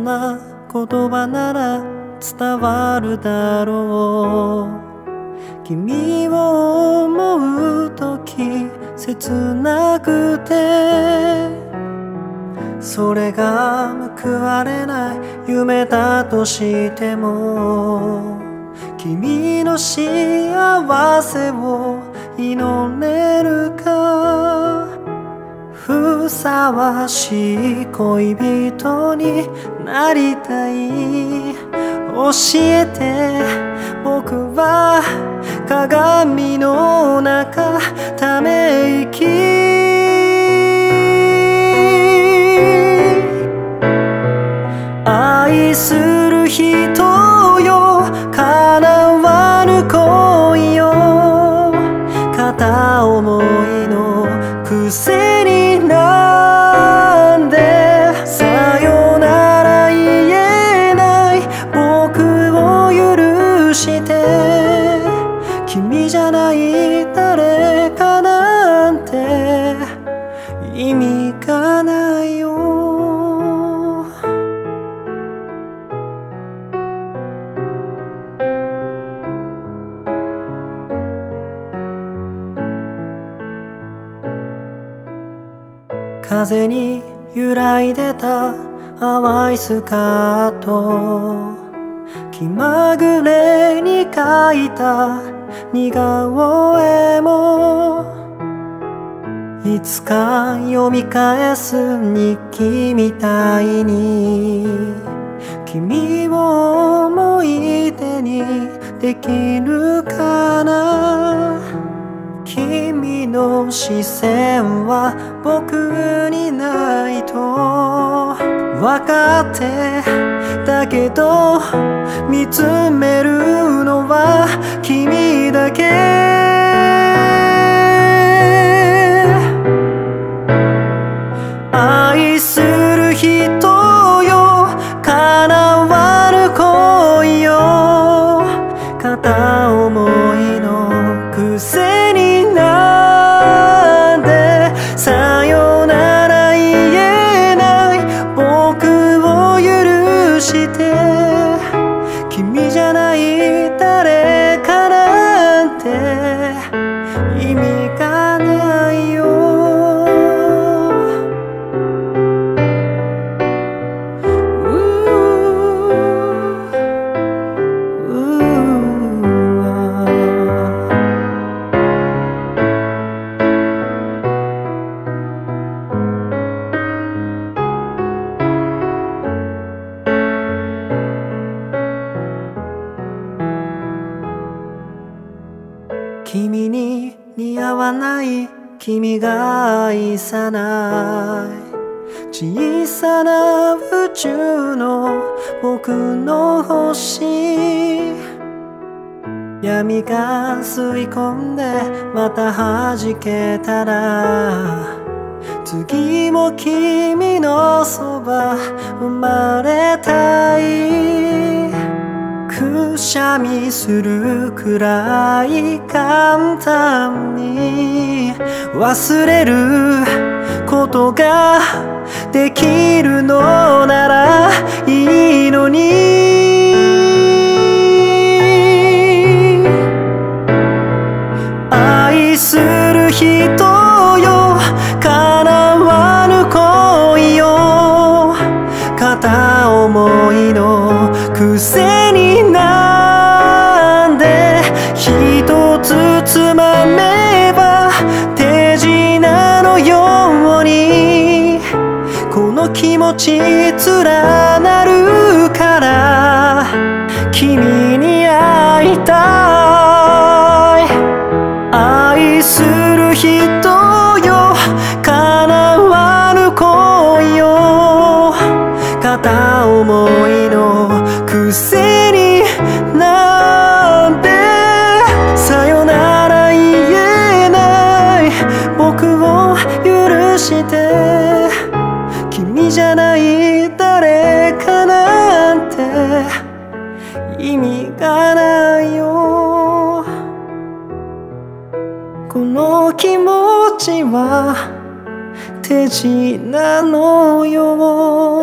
な言葉なら伝わるだろう。君を思うとき切なくて、それが報われない夢だとしても、君の幸せを祈れるか。ふさわしい恋人になりたい。教えて、僕は鏡の中ため息。愛する人よ、叶わぬ恋よ、片思いのくせになんでさよなら言えない僕を許して。君じゃない誰かなんて意味がないよ。風に揺らいでた淡いスカート、気まぐれに書いた似顔絵も、いつか読み返す日記みたいに君を思い出にできるかな。君の視線は僕にないと分かってたけど、見つめるのは君だけ。愛する人よ、叶わぬ恋よ、片思いのくせになんでさよなら言えない僕を許して。君じゃない誰かなんて意味がないよ。君に似合わない君が愛さない小さな宇宙の僕の星。闇が吸い込んでまた弾けたら、次も君のそば生まれたい。くしゃみするくらい簡単に忘れることができるのならいいのに。愛する人よ、叶わぬ恋よ、片思いのくせになんで一つつまめば手品のようにこの気持ち連なるから、君に会いたい。愛する人よ、叶わぬ恋よ、片思いのくせになんでさよなら言えない僕を許して。君じゃない誰かなんて意味がないよ。この気持ちは手品のよう